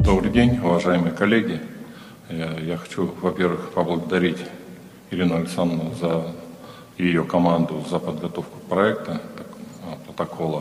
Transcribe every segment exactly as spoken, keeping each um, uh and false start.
Добрый день, уважаемые коллеги. Я, я хочу, во-первых, поблагодарить Ирину Александровну за ее команду за подготовку проекта, протокола.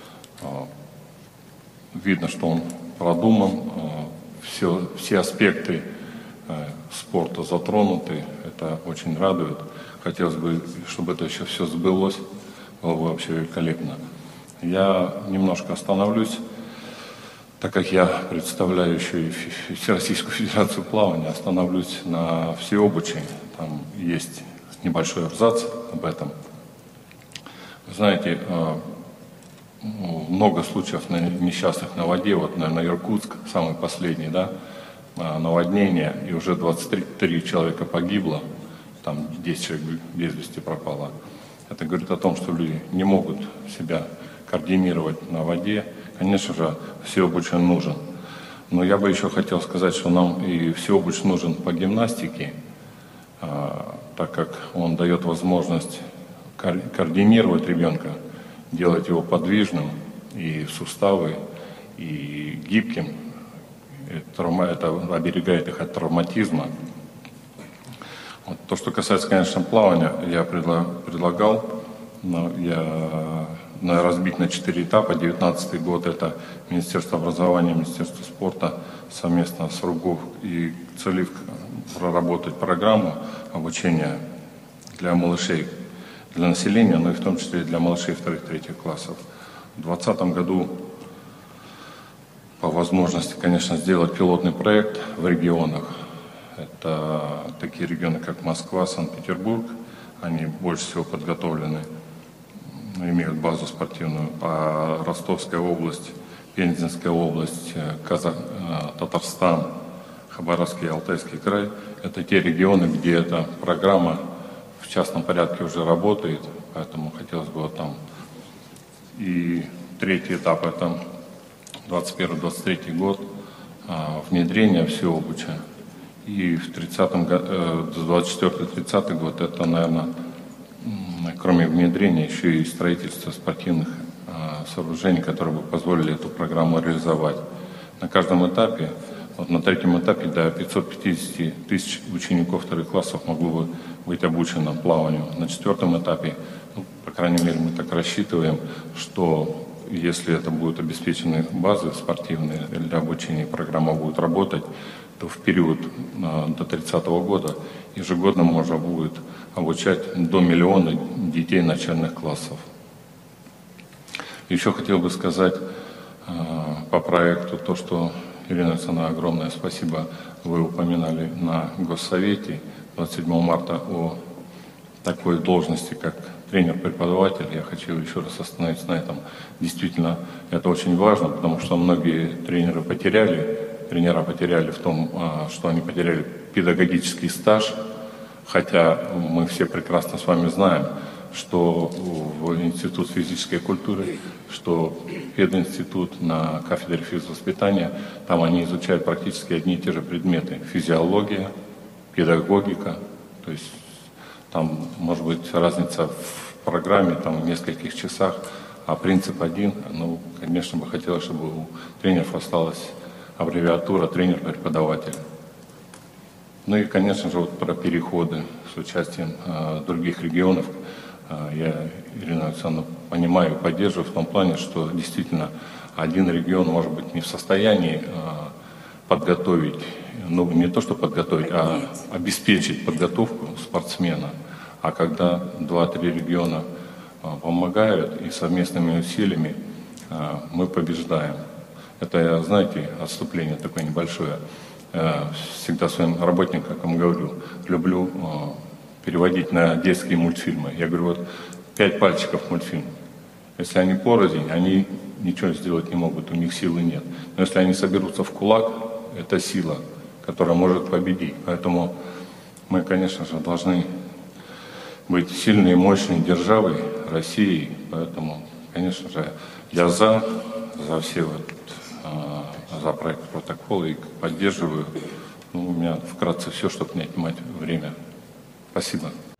Видно, что он продуман, все, все аспекты спорта затронуты, это очень радует. Хотелось бы, чтобы это еще все сбылось, было бы вообще великолепно. Я немножко остановлюсь, так как я представляю еще и Всероссийскую Федерацию плавания, остановлюсь на всеобучении. Там есть небольшой абзац об этом. Вы знаете, много случаев несчастных на воде, вот, наверное, Иркутск, самый последний, да, наводнение, и уже двадцать три человека погибло, там десять человек без вести пропало. Это говорит о том, что люди не могут себя координировать на воде. Конечно же, всеобуч нужен. Но я бы еще хотел сказать, что нам и всеобуч нужен по гимнастике, так как он дает возможность координировать ребенка, делать его подвижным и суставы, и гибким. Это оберегает их от травматизма. Вот. То, что касается, конечно, плавания, я предлагал, но я разбить на четыре этапа. девятнадцатый год — это Министерство образования, Министерство спорта совместно с РУГОВ и ЦЕЛИФ проработать программу обучения для малышей, для населения, но и в том числе и для малышей вторых-третьих классов. В двадцатом году по возможности, конечно, сделать пилотный проект в регионах. Это такие регионы, как Москва, Санкт-Петербург. Они больше всего подготовлены, имеют базу спортивную. А Ростовская область, Пензенская область, Казах... Татарстан, Хабаровский и Алтайский край – это те регионы, где эта программа в частном порядке уже работает. Поэтому хотелось бы вот там. И третий этап – это двадцать первый — двадцать третий год, внедрение всеобуча. И в тридцатом, двадцать четвёртый — тридцатый год это, наверное, кроме внедрения, еще и строительство спортивных сооружений, которые бы позволили эту программу реализовать. На каждом этапе, вот на третьем этапе до пятисот пятидесяти тысяч учеников вторых классов могло бы быть обучено плаванию. На четвертом этапе, ну, по крайней мере, мы так рассчитываем, что если это будут обеспечены базы спортивные для обучения, программа будет работать, то в период до тридцатого года ежегодно можно будет обучать до миллиона детей начальных классов. Еще хотел бы сказать по проекту то, что, Ирина Александровна, огромное спасибо, вы упоминали на Госсовете двадцать седьмого марта о такой должности, как тренер-преподаватель. Я хочу еще раз остановиться на этом. Действительно, это очень важно, потому что многие тренеры потеряли, тренера потеряли в том, что они потеряли педагогический стаж, хотя мы все прекрасно с вами знаем, что в Институт физической культуры, что пединститут на кафедре физвоспитания, там они изучают практически одни и те же предметы. Физиология, педагогика, то есть там может быть разница в программе, там в нескольких часах, а принцип один. Ну, конечно, бы хотелось, чтобы у тренеров осталась аббревиатура тренер-преподаватель. Ну и, конечно же, вот про переходы с участием э, других регионов. Э, я, Ирина Александровна, понимаю и поддерживаю в том плане, что действительно один регион может быть не в состоянии э, подготовить, ну не то что подготовить, а обеспечить подготовку спортсмена. А когда два-три региона э, помогают и совместными усилиями э, мы побеждаем. Это, знаете, отступление такое небольшое. Всегда своим работникам, как я говорю, люблю переводить на детские мультфильмы. Я говорю, вот пять пальчиков мультфильм. Если они порознь, они ничего сделать не могут, у них силы нет. Но если они соберутся в кулак, это сила, которая может победить. Поэтому мы, конечно же, должны быть сильной и мощной державой, Россией. Поэтому, конечно же, я за, за все вот за проект протокола и поддерживаю. Ну, у меня вкратце все, чтобы не отнимать время. Спасибо.